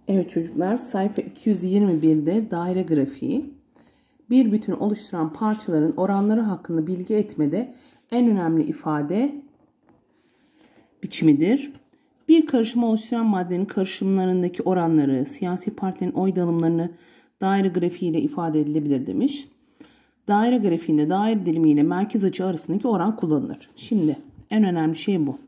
Evet çocuklar, sayfa 221'de daire grafiği. Bir bütünü oluşturan parçaların oranları hakkında bilgi etmede en önemli ifade biçimidir. Bir karışımı oluşturan maddenin karışımlarındaki oranları, siyasi partilerin oy dağılımlarını daire grafiği ile ifade edilebilir demiş. Daire grafiğinde daire dilimi ile merkez açı arasındaki oran kullanılır. Şimdi en önemli şey bu.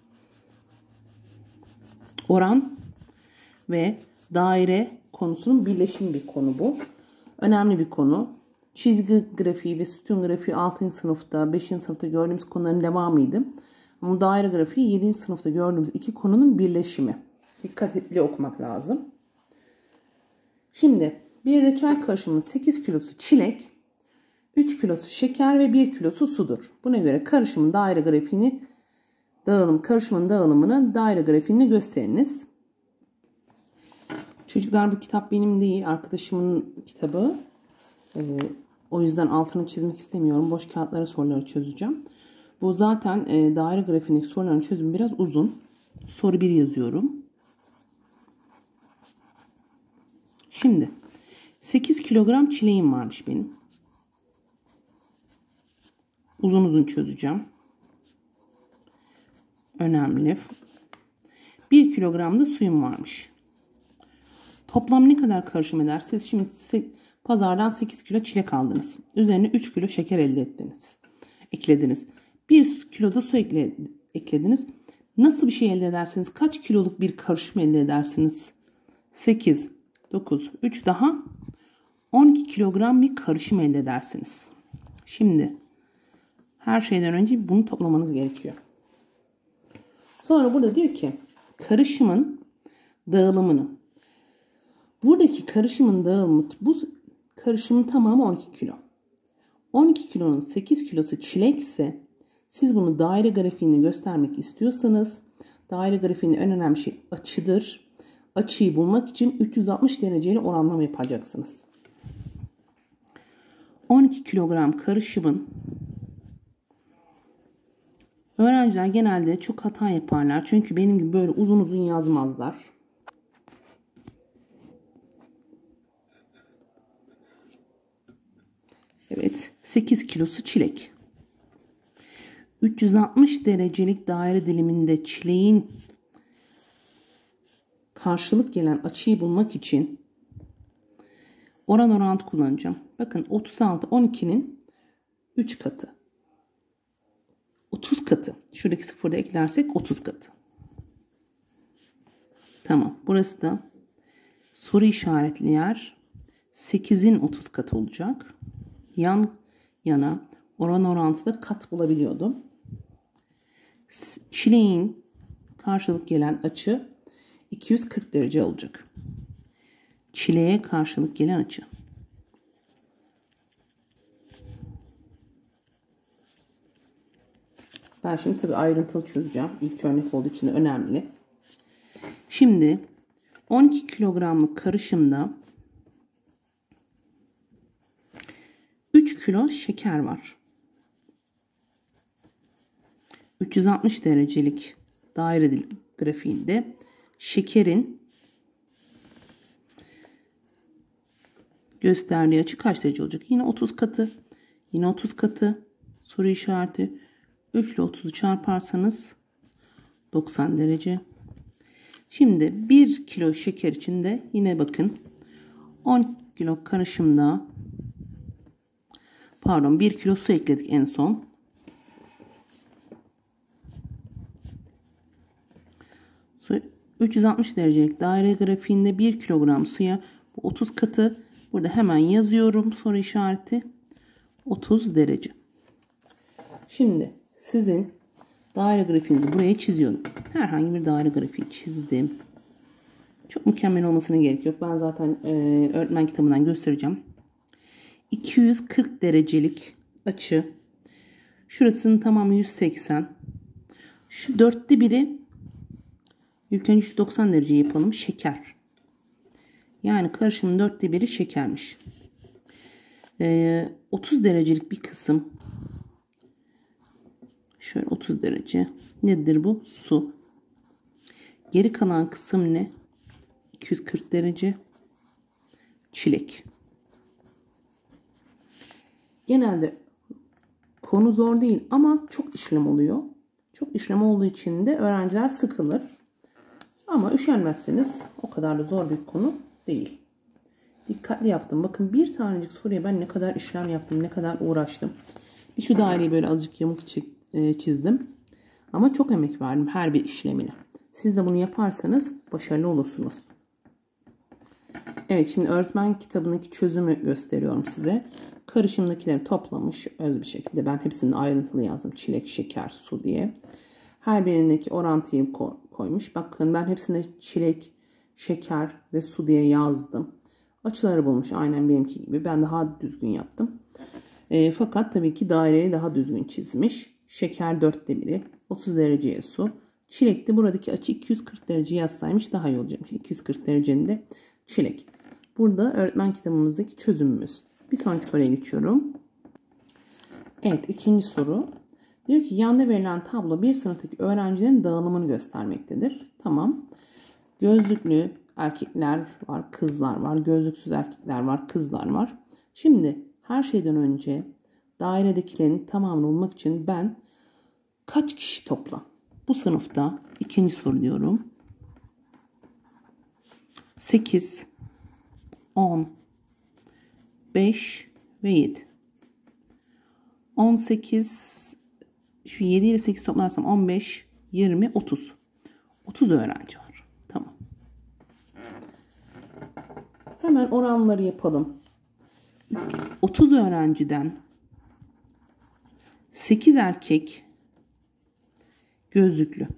Oran ve daire konusunun birleşimi bir konu bu. Önemli bir konu. Çizgi grafiği ve sütun grafiği 6. sınıfta, 5. sınıfta gördüğümüz konuların devamıydı. Ama daire grafiği 7. sınıfta gördüğümüz iki konunun birleşimi. Dikkatli okumak lazım. Şimdi bir reçel karışımının 8 kilosu çilek, 3 kilosu şeker ve 1 kilosu sudur. Buna göre karışımın daire grafiğini karışımın dağılımını daire grafiğinde gösteriniz. Çocuklar, bu kitap benim değil, arkadaşımın kitabı. O yüzden altını çizmek istemiyorum. Boş kağıtlara soruları çözeceğim. Bu zaten daire grafiğindeki soruların çözümü biraz uzun. Soru 1 yazıyorum. Şimdi 8 kilogram çileğim varmış benim. Uzun uzun çözeceğim. Önemli. 1 kilogram da suyum varmış. Toplam ne kadar karışım eder? Siz şimdi pazardan 8 kilo çilek aldınız. Üzerine 3 kilo şeker eklediniz. 1 kilo da su eklediniz. Nasıl bir şey elde edersiniz? Kaç kiloluk bir karışım elde edersiniz? 8, 9, 3 daha 12 kilogram bir karışım elde edersiniz. Şimdi her şeyden önce bunu toplamanız gerekiyor. Sonra burada diyor ki karışımın dağılımını. Buradaki karışımın dağılımı, bu karışımın tamamı 12 kilo. 12 kilonun 8 kilosu çilek ise siz bunu daire grafiğini göstermek istiyorsanız daire grafiğinin en önemli şey açıdır. Açıyı bulmak için 360 dereceyle oranlama yapacaksınız. 12 kilogram karışımın öğrenciler genelde çok hata yaparlar. Çünkü benim gibi böyle uzun uzun yazmazlar. Evet, 8 kilosu çilek. 360 derecelik daire diliminde çileğin karşılık gelen açıyı bulmak için oran orantı kullanacağım. Bakın 36 12'nin 3 katı. 30 katı. Şuradaki sıfırda eklersek 30 katı. Tamam. Burası da soru işaretli yer. 8'in 30 katı olacak. Yan yana oran orantıda kat bulabiliyordum. Çileğin karşılık gelen açı 240 derece olacak. Çileğe karşılık gelen açı. Ben şimdi tabii ayrıntılı çözeceğim. İlk örnek olduğu için de önemli. Şimdi 12 kilogramlık karışımda 3 kilo şeker var. 360 derecelik daire grafiğinde şekerin gösterdiği açı kaç derece olacak? Yine 30 katı. Yine 30 katı. Soru işareti. 3 ile 30'u çarparsanız 90 derece. Şimdi 1 kilo şeker için de yine bakın 10 kilo karışımda 1 kilo su ekledik en son. Su 360 derecelik daire grafiğinde 1 kilogram suya 30 katı. Burada hemen yazıyorum soru işareti 30 derece. Şimdi sizin daire grafiğinizi buraya çiziyorum. Herhangi bir daire grafiği çizdim. Çok mükemmel olmasına gerek yok. Ben zaten öğretmen kitabından göstereceğim. 240 derecelik açı. Şurasının tamamı 180. Şu 1/4'ü ilk önce şu 90 derece yapalım. Şeker. Yani karışımın 1/4'ü şekermiş. 30 derecelik bir kısım. Şöyle 30 derece. Nedir bu? Su. Geri kalan kısım ne? 240 derece. Çilek. Genelde konu zor değil ama çok işlem oluyor. Çok işlem olduğu için de öğrenciler sıkılır. Ama üşenmezseniz o kadar da zor bir konu değil. Dikkatli yaptım. Bakın bir tanecik soruya ben ne kadar işlem yaptım, ne kadar uğraştım. Bir şu daireyi böyle azıcık yamuk çizdim. Ama çok emek verdim her bir işlemine. Siz de bunu yaparsanız başarılı olursunuz. Evet, şimdi öğretmen kitabındaki çözümü gösteriyorum size. Karışımdakileri toplamış öz bir şekilde. Ben hepsini ayrıntılı yazdım. Çilek, şeker, su diye. Her birindeki orantıyı koymuş. Bakın ben hepsinde çilek, şeker ve su diye yazdım. Açıları bulmuş aynen benimki gibi. Ben daha düzgün yaptım. Fakat tabii ki daireyi daha düzgün çizmiş. Şeker 4'te 1'i. 30 dereceye su. Çilek de buradaki açı 240 derece yazsaymış daha iyi olacakmış. 240 derecenin de çilek. Burada öğretmen kitabımızdaki çözümümüz. Bir sonraki soruya geçiyorum. Evet, ikinci soru. Diyor ki yanda verilen tablo bir sınıftaki öğrencilerin dağılımını göstermektedir. Tamam. Gözlüklü erkekler var, kızlar var. Gözlüksüz erkekler var, kızlar var. Şimdi her şeyden önce dairedekilerin tamamını bulmak için ben kaç kişi toplam? Bu sınıfta ikinci soru diyorum. 8, 10, 5 ve 7. 18, şu 7 ile 8 toplarsam 15, 20, 30. 30 öğrenci var. Tamam. Hemen oranları yapalım. 30 öğrenciden 8 erkek gözlüklü.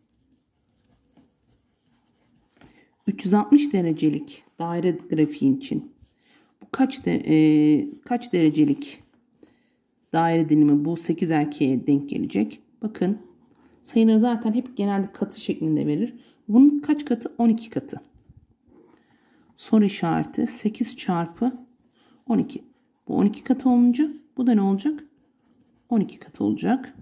360 derecelik daire grafiği için bu kaç derecelik daire dilimi bu 8 erkeğe denk gelecek? Bakın sayıları zaten hep genelde katı şeklinde verir. Bunun kaç katı? 12 katı. Soru işareti 8 çarpı 12. Bu 12 katı olunca bu da ne olacak? 12 katı olacak.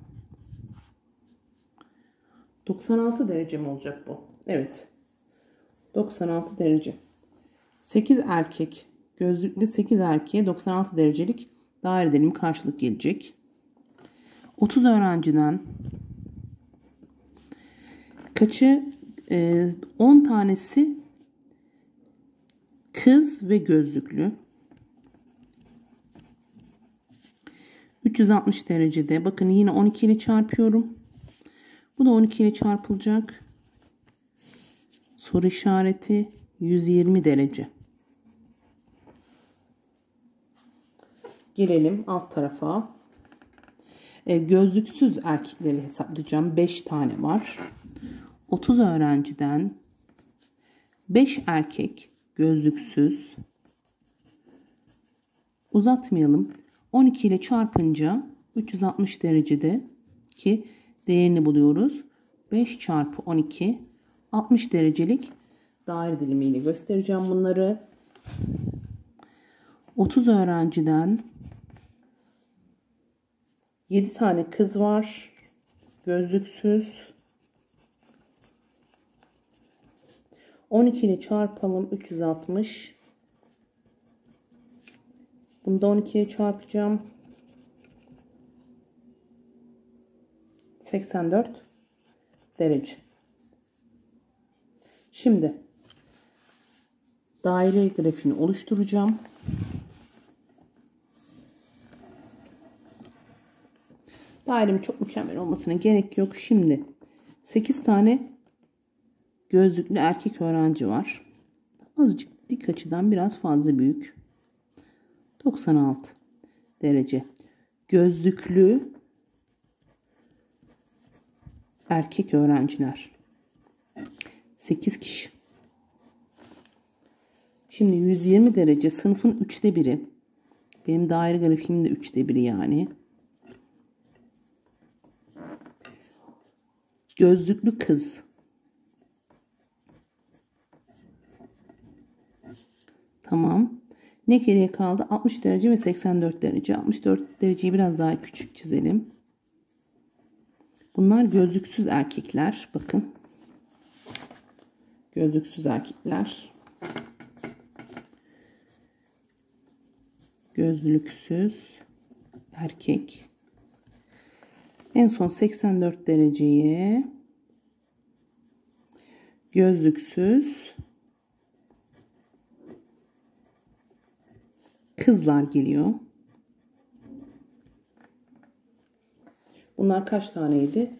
96 derece mi olacak bu? Evet. 96 derece. 8 erkek gözlüklü 8 erkeğe 96 derecelik daire dilimi karşılık gelecek. 30 öğrenciden kaçı 10 tanesi kız ve gözlüklü. 360 derecede. Bakın yine 12 ile çarpıyorum. Bu da 12 ile çarpılacak. Soru işareti 120 derece. Gelelim alt tarafa. Gözlüksüz erkekleri hesaplayacağım. 5 tane var. 30 öğrenciden 5 erkek gözlüksüz. Uzatmayalım. 12 ile çarpınca 360 derecede ki değerini buluyoruz. 5 çarpı 12 60 derecelik daire dilimiyle göstereceğim bunları. 30 öğrenciden 7 tane kız var. Gözlüksüz. 12 ile çarpalım. 360. Bunu da 12'ye çarpacağım. 84 derece. Şimdi daire grafiğini oluşturacağım. Dairem çok mükemmel olmasına gerek yok. Şimdi 8 tane gözlüklü erkek öğrenci var. Azıcık dik açıdan biraz fazla büyük. 96 derece. Gözlüklü erkek öğrenciler. 8 kişi. Şimdi 120 derece sınıfın 3'te 1'i. Benim daire grafiğimin de 3'te 1'i yani. Gözlüklü kız. Tamam. Ne geriye kaldı? 60 derece ve 84 derece. 64 dereceyi biraz daha küçük çizelim. Bunlar gözlüksüz erkekler. Bakın. Gözlüksüz erkekler. Gözlüksüz erkek. En son 84 dereceye gözlüksüz kızlar geliyor. Bunlar kaç taneydi?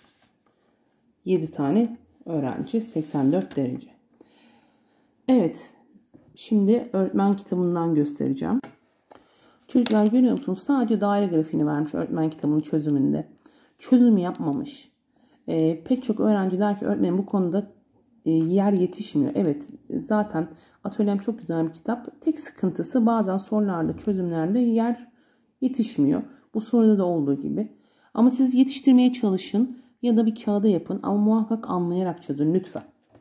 7 tane öğrenci, 84 derece. Evet. Şimdi öğretmen kitabından göstereceğim. Çocuklar görüyor musunuz? Sadece daire grafiğini vermiş öğretmen kitabının çözümünde. Çözüm yapmamış. Pek çok öğrenci der ki öğretmenim bu konuda yer yetişmiyor. Evet, zaten atölyem çok güzel bir kitap. Tek sıkıntısı bazen sorularda, çözümlerde yer yetişmiyor. Bu soruda da olduğu gibi. Ama siz yetiştirmeye çalışın ya da bir kağıda yapın ama muhakkak anlayarak çözün lütfen.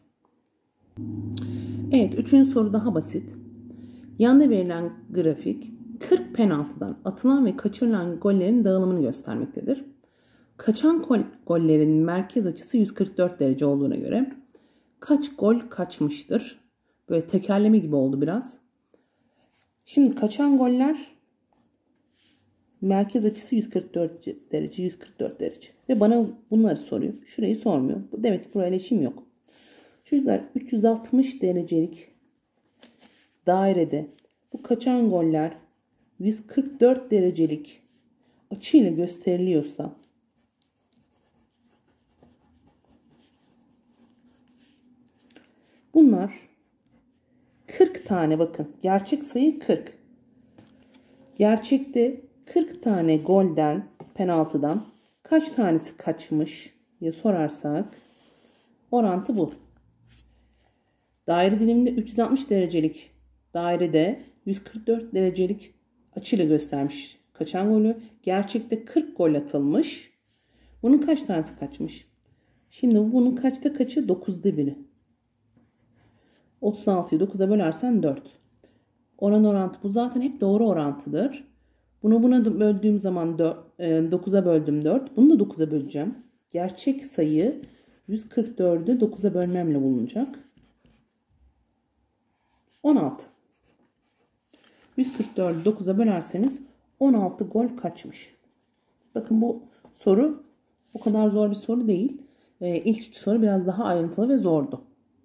Evet, üçüncü soru daha basit. Yanda verilen grafik 40 penaltıdan atılan ve kaçırılan gollerin dağılımını göstermektedir. Kaçan gollerin merkez açısı 144 derece olduğuna göre kaç gol kaçmıştır? Böyle tekerleme gibi oldu biraz. Şimdi kaçan goller merkez açısı 144 derece, 144 derece. Ve bana bunları soruyor. Şurayı sormuyor. Demek ki burayla işim yok. Çocuklar 360 derecelik dairede bu kaçan goller 144 derecelik açıyla gösteriliyorsa bunlar 40 tane, bakın gerçek sayı 40. Gerçekte 40 tane golden, penaltıdan kaç tanesi kaçmış diye sorarsak orantı bu. Daire diliminde 360 derecelik dairede 144 derecelik açıyla göstermiş kaçan golü. Gerçekte 40 gol atılmış. Bunun kaç tanesi kaçmış? Şimdi bunun kaçta kaçı? 9'da 1'i. 36'yı 9'a bölersen 4. Oran orantı bu zaten hep doğru orantıdır. Bunu buna böldüğüm zaman 9'a böldüm 4. Bunu da 9'a böleceğim. Gerçek sayı 144'ü 9'a bölmemle bulunacak. 16. 144'ü 9'a bölerseniz 16 gol kaçmış. Bakın bu soru o kadar zor bir soru değil. İlk iki soru biraz daha ayrıntılı ve zordu.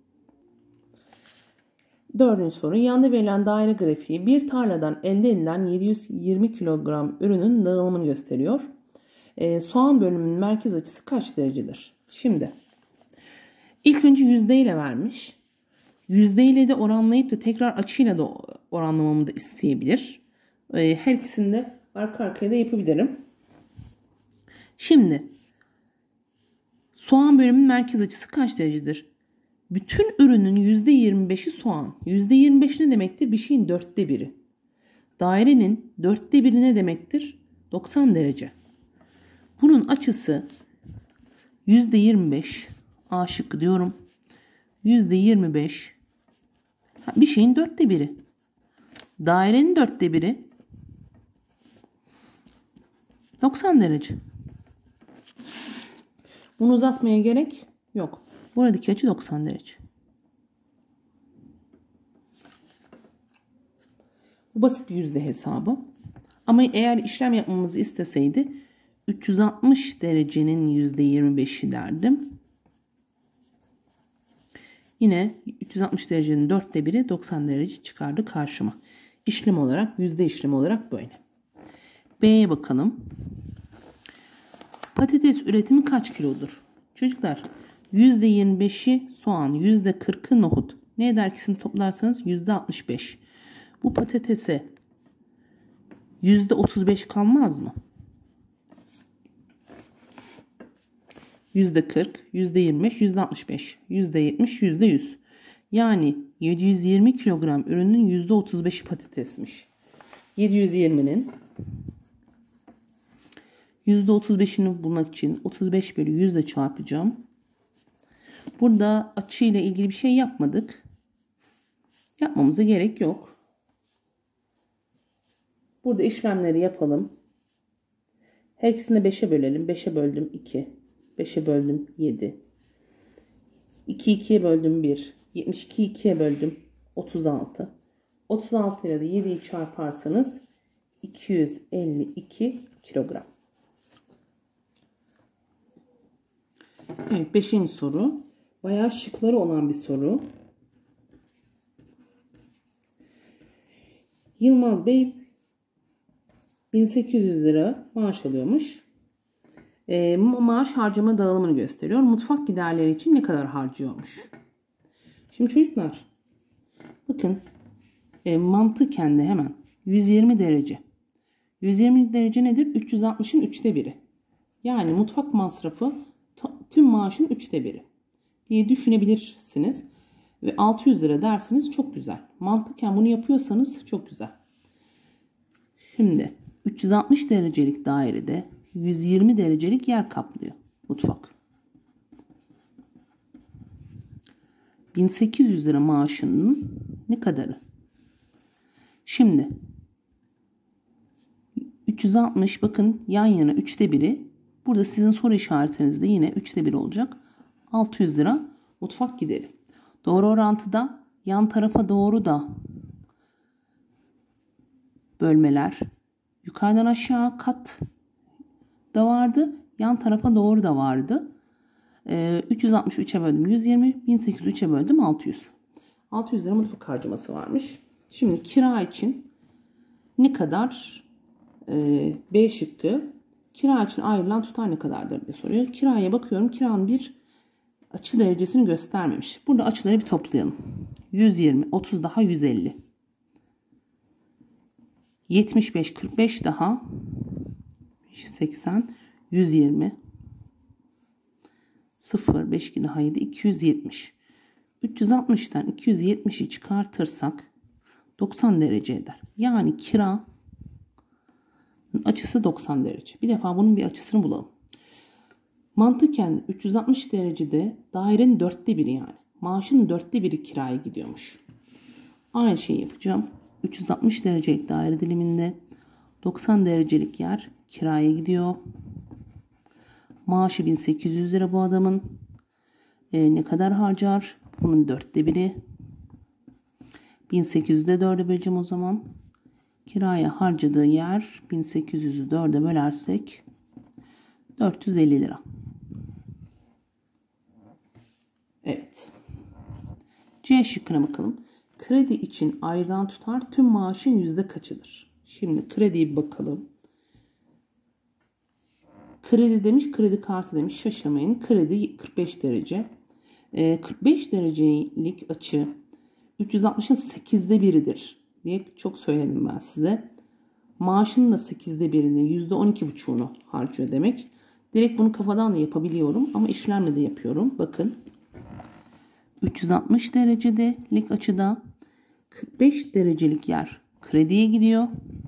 Dördüncü soru. Yanda verilen daire grafiği bir tarladan elde edilen 720 kilogram ürünün dağılımını gösteriyor. Soğan bölümünün merkez açısı kaç derecedir? Şimdi ilk önce yüzdeyle vermiş. Yüzdeyle de oranlayıp da tekrar açıyla da oranlamamı da isteyebilir. Her ikisini de arka arkaya da yapabilirim. Şimdi soğan bölümünün merkez açısı kaç derecedir? Bütün ürünün %25'i soğan. %25 ne demektir? Bir şeyin 1/4'i. Dairenin 1/4 ne demektir? 90 derece. Bunun açısı %25. A şıkkı diyorum. %25. Bir şeyin 1/4. Dairenin 1/4 90 derece. Bunu uzatmaya gerek yok. Buradaki açı 90 derece. Bu basit bir yüzde hesabı. Ama eğer işlem yapmamızı isteseydi 360 derecenin %25'i derdim. Yine 360 derecenin 1/4'i 90 derece çıkardı karşıma. İşlem olarak, yüzde işlemi olarak böyle. B'ye bakalım. Patates üretimi kaç kilodur? Çocuklar %25'i soğan, %40'ı nohut. Ne eder ikisini toplarsanız %65. Bu patatese %35 kalmaz mı? %40, %25, %65, %70, %100. Yani 720 kilogram ürünün %35'i patatesmiş. 720'nin %35'ini bulmak için 35 bölü 100 ile çarpacağım. Burada açı ile ilgili bir şey yapmadık. Yapmamıza gerek yok. Burada işlemleri yapalım. Her ikisini de 5'e bölelim. 5'e böldüm 2. 5'e böldüm 7. 2 2'ye böldüm 1. 72'yi 2'ye böldüm 36. 36 ile de 7'yi çarparsanız 252 kilogram. Evet, 5. soru. Bayağı şıkları olan bir soru. Yılmaz Bey 1800 lira maaş alıyormuş. Maaş harcama dağılımını gösteriyor. Mutfak giderleri için ne kadar harcıyormuş? Şimdi çocuklar bakın, mantıken de hemen 120 derece. 120 derece nedir? 360'ın 3'te 1'i. Yani mutfak masrafı tüm maaşın 3'te 1'i diye düşünebilirsiniz. Ve 600 lira dersiniz, çok güzel. Mantıken bunu yapıyorsanız çok güzel. Şimdi 360 derecelik dairede 120 derecelik yer kaplıyor mutfak. 1800 lira maaşının ne kadarı? Şimdi 360 bakın yan yana 3'te 1'i. Burada sizin soru işaretinizde yine 3'te 1 olacak. 600 lira mutfak gideri. Doğru orantıda yan tarafa doğru da bölmeler, yukarıdan aşağı kat da vardı. Yan tarafa doğru da vardı. 363'e böldüm 120. 1803'e böldüm 600. 600 lira mutfak harcaması varmış. Şimdi kira için ne kadar? B şıkkı. Kira için ayrılan tutar ne kadardır diye soruyor. Kiraya bakıyorum. Kiranın bir açı derecesini göstermemiş. Burada açıları bir toplayalım. 120, 30 daha 150. 75, 45 daha 80, 120. 0, 5, 2 daha 7, 270. 360'tan 270'i çıkartırsak 90 derece eder. Yani kira açısı 90 derece. Bir defa bunun bir açısını bulalım. Mantıken 360 derecede dairenin 4'te 1'i yani. Maaşın 4'te 1'i kiraya gidiyormuş. Aynı şeyi yapacağım. 360 derecelik daire diliminde 90 derecelik yer kiraya gidiyor. Maaşı 1800 lira bu adamın. Ne kadar harcar? Bunun 4'te 1'i. 1800'de 4'e böleceğim o zaman. Kiraya harcadığı yer 1800'ü 4'e bölersek 450 lira. Evet. C şıkkına bakalım. Kredi için ayrılan tutar tüm maaşın yüzde kaçıdır? Şimdi krediye bakalım. Kredi demiş, kredi kartı demiş. Şaşırmayın. Kredi 45 derece. 45 derecelik açı 360'ın 8'de 1'idir diye çok söyledim ben size. Maaşının da 8'de 1'ini, %12,5'unu harcıyor demek. Direkt bunu kafadan da yapabiliyorum ama işlemle de yapıyorum. Bakın. 360 derecelik açıda 45 derecelik yer krediye gidiyor.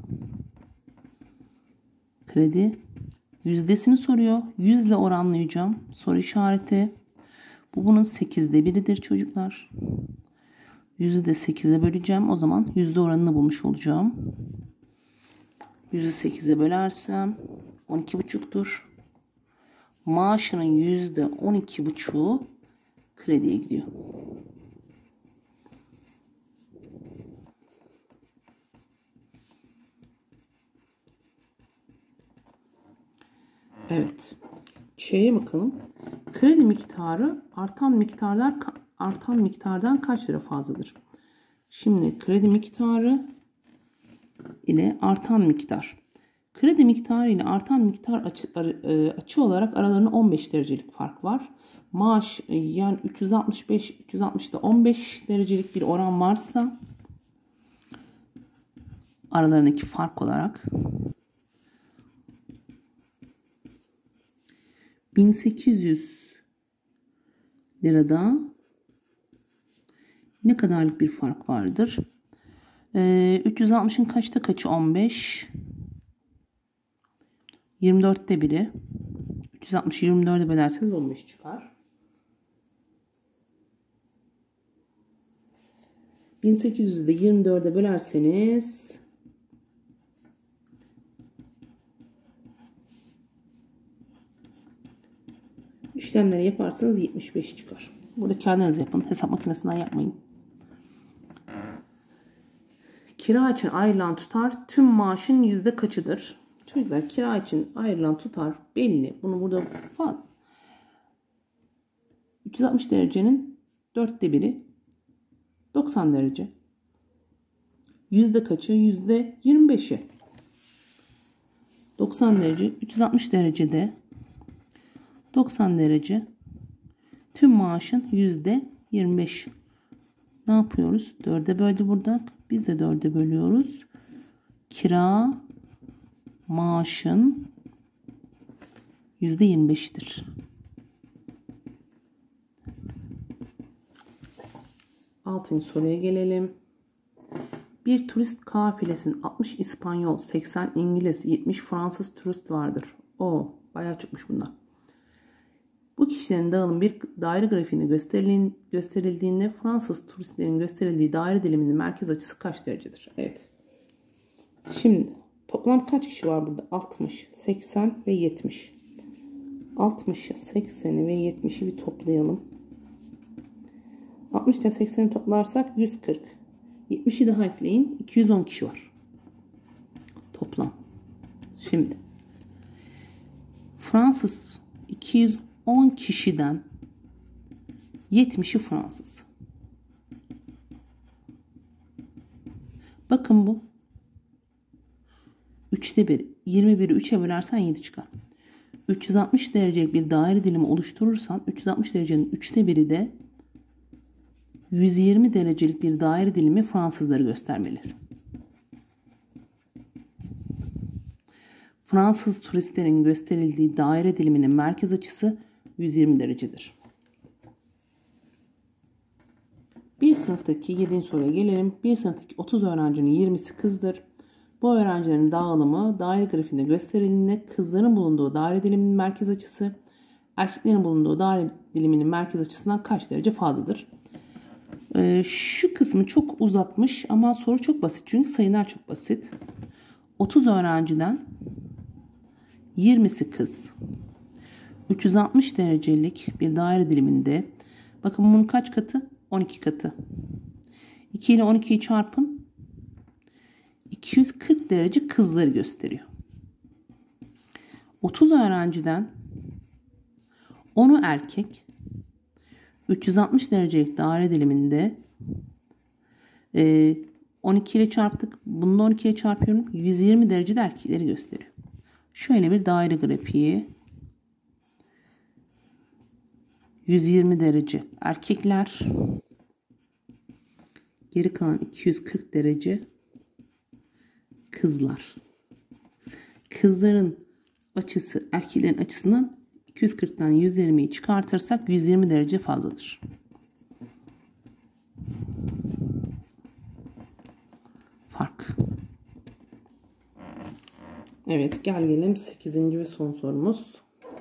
Kredi yüzdesini soruyor. 100 ile oranlayacağım. Soru işareti. Bu bunun 8'de 1'idir çocuklar. 100'ü de 8'e böleceğim. O zaman yüzde oranını bulmuş olacağım. 100'ü 8'e bölersem 12,5'tur. Maaşının %12,5'u krediye gidiyor. Evet. Şeye bakalım. Kredi miktarı artan miktardan kaç lira fazladır? Şimdi kredi miktarı ile artan miktar. Kredi miktarı ile artan miktar açı olarak aralarında 15 derecelik fark var. Maaş yani 360'da 15 derecelik bir oran varsa aralarındaki fark olarak 1800 lirada ne kadarlık bir fark vardır? 360'ın kaçta kaçı 15? 24'te 1'i. 360'ı 24'e bölerseniz 15 çıkar. 1800'ü de 24'e bölerseniz işlemleri yaparsanız 75 çıkar. Burada kendiniz yapın. Hesap makinesinden yapmayın. Kira için ayrılan tutar tüm maaşın yüzde kaçıdır? Çocuklar, kira için ayrılan tutar belli. Bunu burada 360 derecenin 1/4 90 derece. Yüzde kaçı? Yüzde 25'i. 90 derece 360 derecede 90 derece tüm maaşın yüzde 25. Ne yapıyoruz? 4'e böldü burada. Biz de 4'e bölüyoruz. Kira maaşın yüzde 25'idir. Altıncı soruya gelelim. Bir turist kafilesinin 60 İspanyol, 80 İngiliz, 70 Fransız turist vardır. O bayağı çıkmış bunlar. Bu kişilerin dağılım bir daire grafiğinde gösterildiğinde Fransız turistlerin gösterildiği daire diliminin merkez açısı kaç derecedir? Evet. Şimdi toplam kaç kişi var burada? 60, 80 ve 70. 60'ı, 80'i ve 70'i bir toplayalım. 60 ile 80'i toplarsak 140. 70'i daha ekleyin. 210 kişi var. Toplam. Şimdi Fransız 210 kişiden 70'i Fransız. Bakın bu 3'te 1. 21'i 3'e bölersen 7 çıkar. 360 derecelik bir daire dilimi oluşturursan 360 derecenin 3'te 1'i de 120 derecelik bir daire dilimi Fransızları göstermeleri. Fransız turistlerin gösterildiği daire diliminin merkez açısı 120 derecedir. Bir sınıftaki 7. soruya gelelim. Bir sınıftaki 30 öğrencinin 20'si kızdır. Bu öğrencilerin dağılımı daire grafiğinde gösterildiğinde kızların bulunduğu daire diliminin merkez açısı erkeklerin bulunduğu daire diliminin merkez açısından kaç derece fazladır? Şu kısmı çok uzatmış ama soru çok basit çünkü sayılar çok basit. 30 öğrenciden 20'si kız. 360 derecelik bir daire diliminde. Bakın bunun kaç katı? 12 katı. 2 ile 12'yi çarpın. 240 derece kızları gösteriyor. 30 öğrenciden 10'u erkek. 360 derecelik daire diliminde 12 ile çarptık. Bunu 12 ile çarpıyorum. 120 derecede erkekleri gösteriyor. Şöyle bir daire grafiği. 120 derece erkekler. Geri kalan 240 derece kızlar. Kızların açısı erkeklerin açısından 240'tan 120'yi çıkartırsak 120 derece fazladır. Fark. Evet, gelelim 8. ve son sorumuz.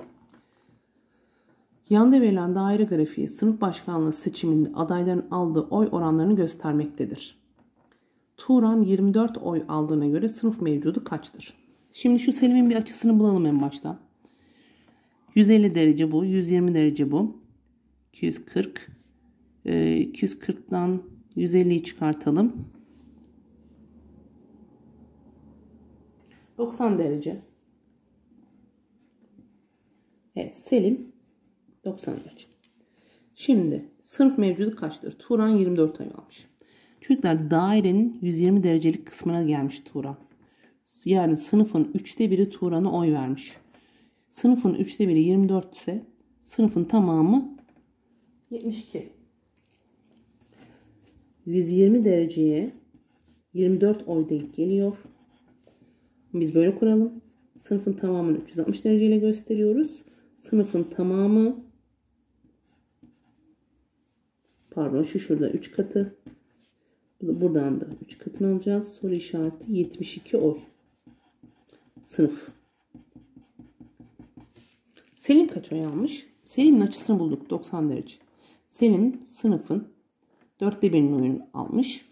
Yanda verilen daire grafiği sınıf başkanlığı seçiminde adayların aldığı oy oranlarını göstermektedir. Turan 24 oy aldığına göre sınıf mevcudu kaçtır? Şimdi şu Selim'in bir açısını bulalım en başta. 150 derece bu, 120 derece bu. 240. 240'dan 150'yi çıkartalım. 90 derece. Evet, Selim 90 derece. Şimdi sınıf mevcudu kaçtır? Turan 24 oy almış. Çocuklar dairenin 120 derecelik kısmına gelmiş Turan. Yani sınıfın 3'te 1'i Turan'a oy vermiş. Sınıfın 3'te 1'i 24 ise sınıfın tamamı 72. 120 dereceye 24 oy denk geliyor. Biz böyle kuralım. Sınıfın tamamını 360 dereceyle gösteriyoruz. Sınıfın tamamı şurada 3 katı. Buradan da 3 katını alacağız. Soru işareti 72 oy. Sınıf. Selim kaç oy almış? Selim'in açısını bulduk 90 derece. Selim sınıfın 4'te 1'in oyunu almış.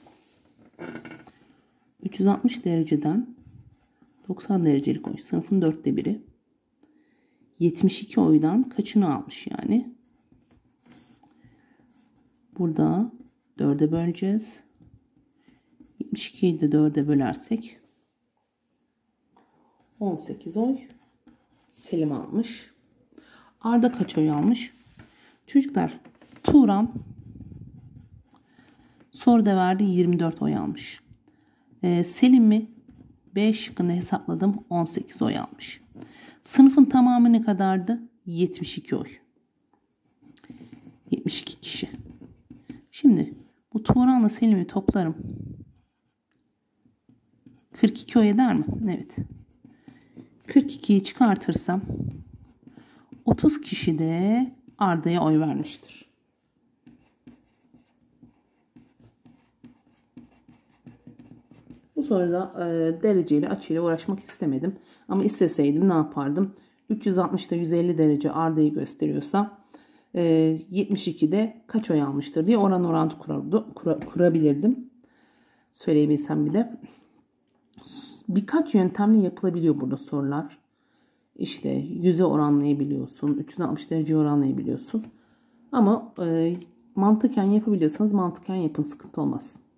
360 dereceden 90 derecelik oy. Sınıfın 4'te 1'i. 72 oydan kaçını almış yani? Burada 4'e böleceğiz. 72'yi de 4'e bölersek 18 oy Selim almış. Arda kaç oy almış? Çocuklar, Turan soruda verdi 24 oy almış. Selim'i B şıkkını hesapladım, 18 oy almış. Sınıfın tamamı ne kadardı? 72 oy. 72 kişi. Şimdi bu Turan'la Selim'i toplarım. 42 oy eder mi? Evet. 42'yi çıkartırsam 30 kişi de Arda'ya oy vermiştir. Bu soruda dereceyle açıyla uğraşmak istemedim. Ama isteseydim ne yapardım? 360'da 150 derece Arda'yı gösteriyorsa 72'de kaç oy almıştır diye oran orantı kurabilirdim. Söyleyebilsem bir de. Birkaç yöntemle yapılabiliyor burada sorular. İşte 100'e oranlayabiliyorsun. 360 dereceye oranlayabiliyorsun. Ama mantıken yapabiliyorsanız mantıken yapın. Sıkıntı olmaz.